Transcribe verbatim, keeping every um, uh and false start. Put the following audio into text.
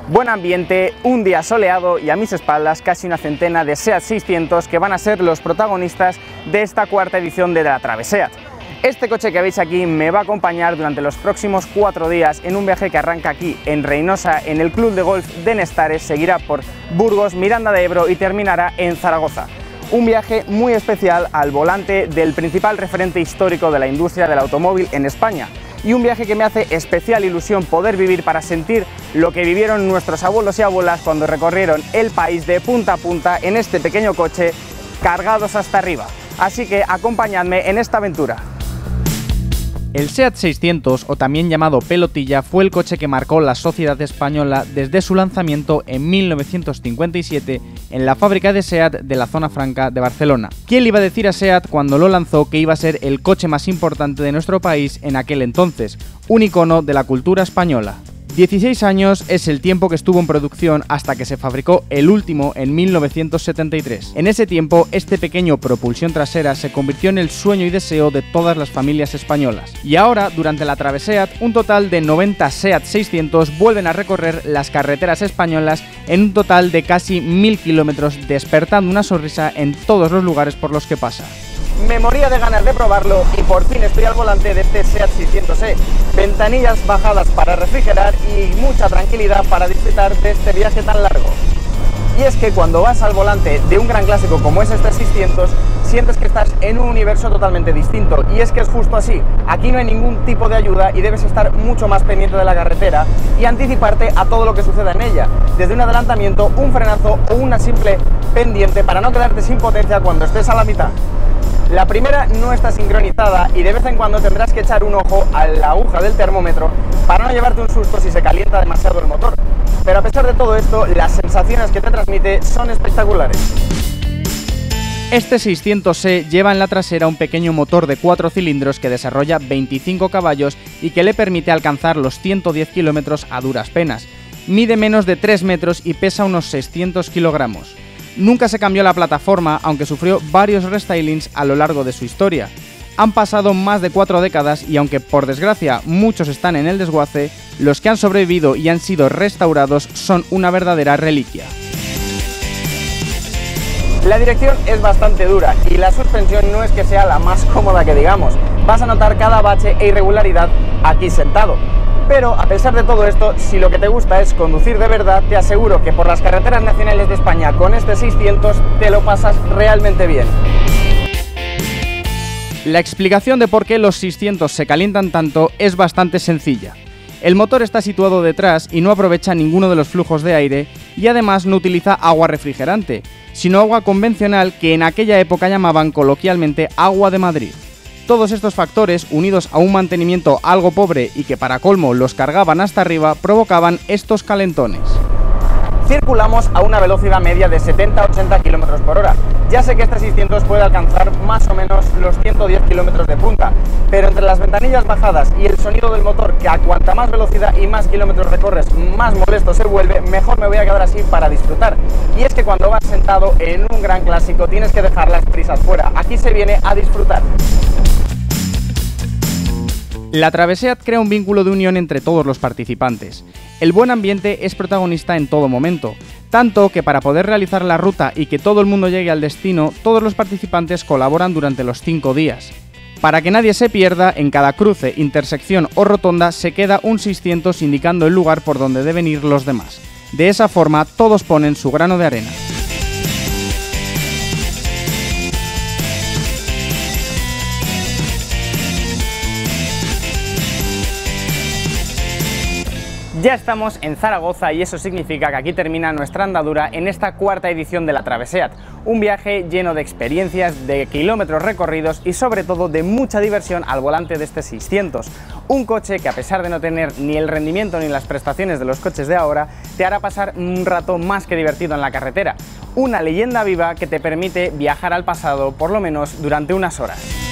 Buen ambiente, un día soleado y a mis espaldas casi una centena de SEAT seiscientos que van a ser los protagonistas de esta cuarta edición de la Traveseat. Este coche que veis aquí me va a acompañar durante los próximos cuatro días en un viaje que arranca aquí en Reinosa, en el Club de Golf de Nestares, seguirá por Burgos, Miranda de Ebro y terminará en Zaragoza. Un viaje muy especial al volante del principal referente histórico de la industria del automóvil en España. Y un viaje que me hace especial ilusión poder vivir para sentir lo que vivieron nuestros abuelos y abuelas cuando recorrieron el país de punta a punta en este pequeño coche cargados hasta arriba. Así que acompañadme en esta aventura. El SEAT seiscientos, o también llamado Pelotilla, fue el coche que marcó la sociedad española desde su lanzamiento en mil novecientos cincuenta y siete en la fábrica de SEAT de la Zona Franca de Barcelona. ¿Quién le iba a decir a SEAT cuando lo lanzó que iba a ser el coche más importante de nuestro país en aquel entonces? Un icono de la cultura española. dieciséis años es el tiempo que estuvo en producción hasta que se fabricó el último en mil novecientos setenta y tres. En ese tiempo, este pequeño propulsión trasera se convirtió en el sueño y deseo de todas las familias españolas. Y ahora, durante la Traveseat, un total de noventa SEAT seiscientos vuelven a recorrer las carreteras españolas en un total de casi mil kilómetros, despertando una sonrisa en todos los lugares por los que pasa. Me moría de ganas de probarlo y por fin estoy al volante de este SEAT seiscientos E. Ventanillas bajadas para refrigerar y mucha tranquilidad para disfrutar de este viaje tan largo. Y es que cuando vas al volante de un gran clásico como es este seiscientos, sientes que estás en un universo totalmente distinto. Y es que es justo así, aquí no hay ningún tipo de ayuda y debes estar mucho más pendiente de la carretera y anticiparte a todo lo que suceda en ella, desde un adelantamiento, un frenazo o una simple pendiente para no quedarte sin potencia cuando estés a la mitad. La primera no está sincronizada y de vez en cuando tendrás que echar un ojo a la aguja del termómetro para no llevarte un susto si se calienta demasiado el motor. Pero a pesar de todo esto, las sensaciones que te transmite son espectaculares. Este seiscientos E lleva en la trasera un pequeño motor de cuatro cilindros que desarrolla veinticinco caballos y que le permite alcanzar los ciento diez kilómetros a duras penas. Mide menos de tres metros y pesa unos seiscientos kilogramos. Nunca se cambió la plataforma, aunque sufrió varios restylings a lo largo de su historia. Han pasado más de cuatro décadas y aunque por desgracia muchos están en el desguace, los que han sobrevivido y han sido restaurados son una verdadera reliquia. La dirección es bastante dura y la suspensión no es que sea la más cómoda que digamos. Vas a notar cada bache e irregularidad aquí sentado. Pero a pesar de todo esto, si lo que te gusta es conducir de verdad, te aseguro que por las carreteras nacionales de España con este seiscientos te lo pasas realmente bien. La explicación de por qué los seiscientos se calientan tanto es bastante sencilla. El motor está situado detrás y no aprovecha ninguno de los flujos de aire y además no utiliza agua refrigerante, sino agua convencional que en aquella época llamaban coloquialmente agua de Madrid. Todos estos factores, unidos a un mantenimiento algo pobre y que para colmo los cargaban hasta arriba, provocaban estos calentones. Circulamos a una velocidad media de setenta a ochenta kilómetros por hora. Ya sé que este seiscientos puede alcanzar más o menos los ciento diez kilómetros de punta, pero entre las ventanillas bajadas y el sonido del motor, que a cuanta más velocidad y más kilómetros recorres, más molesto se vuelve, mejor me voy a quedar así para disfrutar. Y es que cuando vas sentado en un gran clásico tienes que dejar las prisas fuera. Aquí se viene a disfrutar. La Traveseat crea un vínculo de unión entre todos los participantes. El buen ambiente es protagonista en todo momento, tanto que para poder realizar la ruta y que todo el mundo llegue al destino, todos los participantes colaboran durante los cinco días. Para que nadie se pierda, en cada cruce, intersección o rotonda se queda un seiscientos indicando el lugar por donde deben ir los demás. De esa forma, todos ponen su grano de arena. Ya estamos en Zaragoza y eso significa que aquí termina nuestra andadura en esta cuarta edición de la Traveseat. Un viaje lleno de experiencias, de kilómetros recorridos y sobre todo de mucha diversión al volante de este seiscientos. Un coche que a pesar de no tener ni el rendimiento ni las prestaciones de los coches de ahora, te hará pasar un rato más que divertido en la carretera. Una leyenda viva que te permite viajar al pasado por lo menos durante unas horas.